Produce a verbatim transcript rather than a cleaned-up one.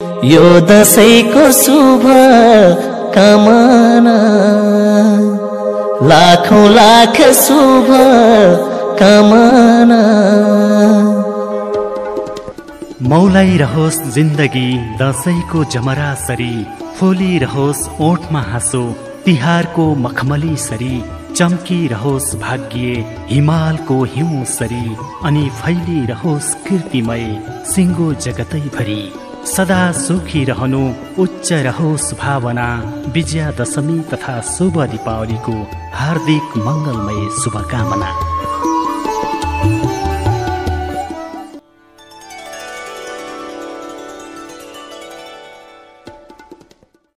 यो दशैंको शुभ कामना लाखौं लाख शुभ कामना। मौलाई रहोस् जिन्दगी दशैंको जमरा सरी, फोली रहोस् ओठमा हाँसो तिहारको मखमली सरी, चम्की रहोस् भाग्य हिमालको हिउँ सरी, अनि फैली रहोस् कीर्तिमय सिङ्गो जगतै भरी। सदा सुखी रहनु उच्च रहोस् भावना, विजया दशमी तथा शुभ दीपावलीको हार्दिक मङ्गलमय शुभकामना।